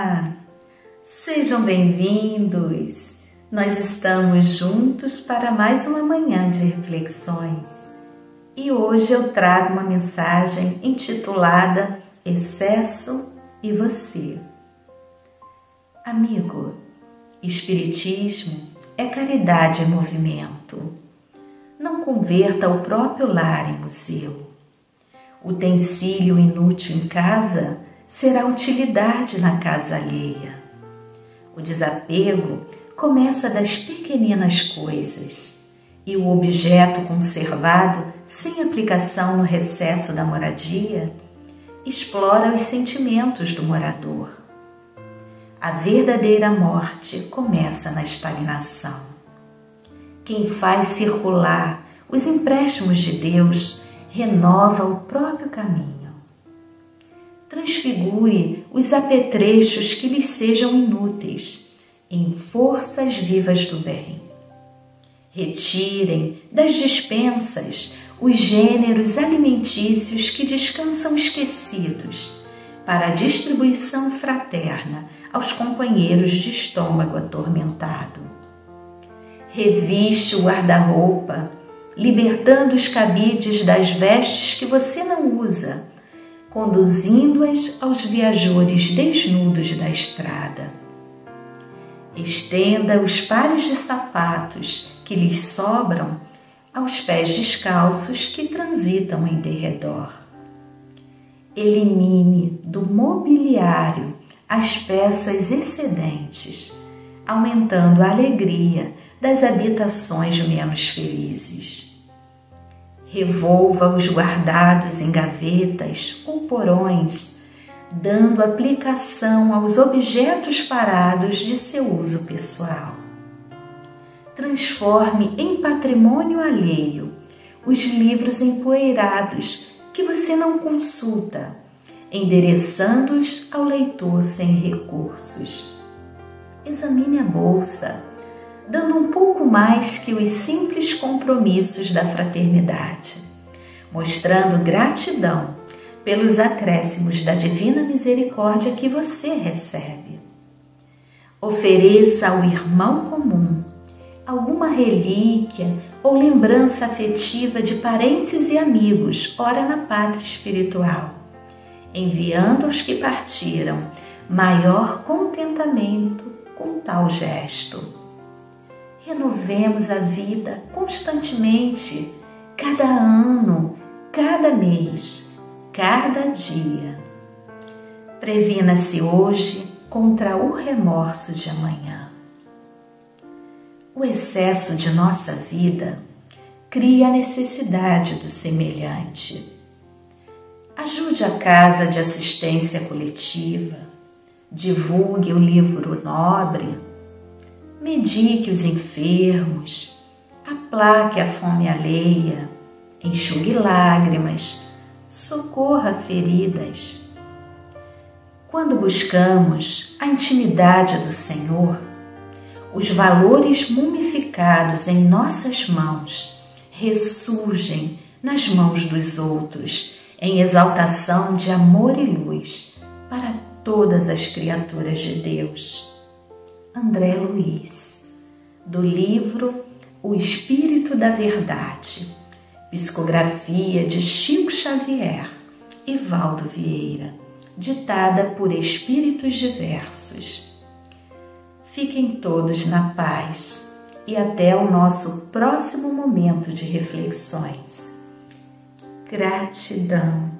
Olá! Sejam bem-vindos! Nós estamos juntos para mais uma manhã de reflexões e hoje eu trago uma mensagem intitulada Excesso e Você. Amigo, Espiritismo é caridade em movimento. Não converta o próprio lar em museu. Utensílio inútil em casa será utilidade na casa alheia. O desapego começa das pequeninas coisas e o objeto conservado sem aplicação no recesso da moradia explora os sentimentos do morador. A verdadeira morte começa na estagnação. Quem faz circular os empréstimos de Deus renova o próprio caminho. Transfigure os apetrechos que lhes sejam inúteis em forças vivas do bem. Retirem das despensas os gêneros alimentícios que descansam esquecidos para a distribuição fraterna aos companheiros de estômago atormentado. Reviste o guarda-roupa, libertando os cabides das vestes que você não usa, conduzindo-as aos viajores desnudos da estrada. Estenda os pares de sapatos que lhes sobram aos pés descalços que transitam em derredor. Elimine do mobiliário as peças excedentes, aumentando a alegria das habitações menos felizes. Revolva os guardados em gavetas ou porões, dando aplicação aos objetos parados de seu uso pessoal. Transforme em patrimônio alheio os livros empoeirados que você não consulta, endereçando-os ao leitor sem recursos. Examine a bolsa, dando um pouco mais que os simples compromissos da fraternidade, mostrando gratidão pelos acréscimos da divina misericórdia que você recebe. Ofereça ao irmão comum alguma relíquia ou lembrança afetiva de parentes e amigos, ora na pátria espiritual, enviando aos que partiram maior contentamento com tal gesto. Renovemos a vida constantemente, cada ano, cada mês, cada dia. Previna-se hoje contra o remorso de amanhã. O excesso de nossa vida cria a necessidade do semelhante. Ajude a casa de assistência coletiva, divulgue o livro nobre, medique os enfermos, aplaque a fome alheia, enxugue lágrimas, socorra feridas. Quando buscamos a intimidade do Senhor, os valores mumificados em nossas mãos ressurgem nas mãos dos outros em exaltação de amor e luz para todas as criaturas de Deus. André Luiz, do livro O Espírito da Verdade, psicografia de Chico Xavier e Valdo Vieira, ditada por espíritos diversos. Fiquem todos na paz e até o nosso próximo momento de reflexões. Gratidão.